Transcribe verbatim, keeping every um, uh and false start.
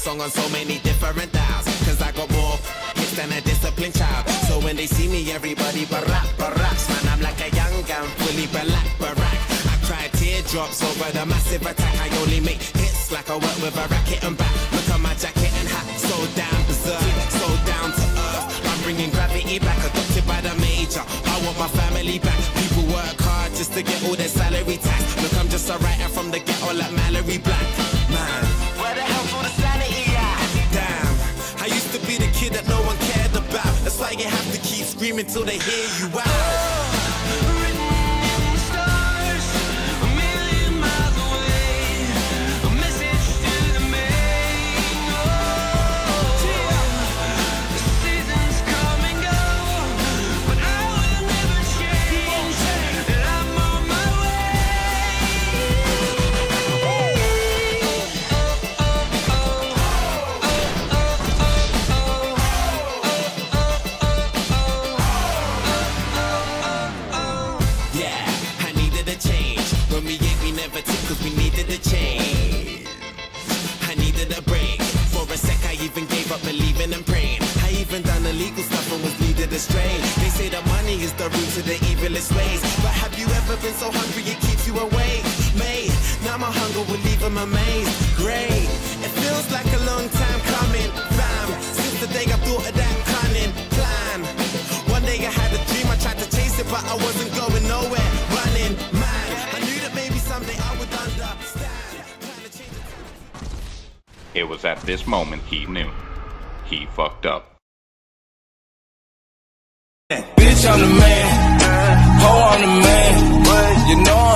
song on so many different dials, cause I got more hits than a disciplined child. So when they see me, everybody barack, baracks. Man, I'm like a young gun, fully black, barack. I cry teardrops over the massive attack. I only make hits like I work with a racket and back. Look at my jacket and hat, so down berserk, so down to earth. I'm bringing gravity back, adopted by the major. I want my family back. People work hard just to get all their salary tax. Look, I'm just a writer from the ghetto like Mallory Black. Man, where the hell's all the sanity at? Damn, I used to be the kid that no one cared about. That's why you have to keep screaming till they hear you out. Cause we needed a change. I needed a break. For a sec I even gave up believing and praying. I even done illegal stuff and was needed astray. They say that money is the root to the evilest ways, but have you ever been so hungry it keeps you awake? Mate, now my hunger will leave them amazed. Great, it feels like a long time coming, fam. Since the day I thought of that cunning plan. One day I had a dream, I tried to chase it, but I wasn't going nowhere. Running mad, I knew that maybe someday I would understand. It was at this moment he knew. He fucked up. Bitch, I'm the man. Ho, I'm the man. You know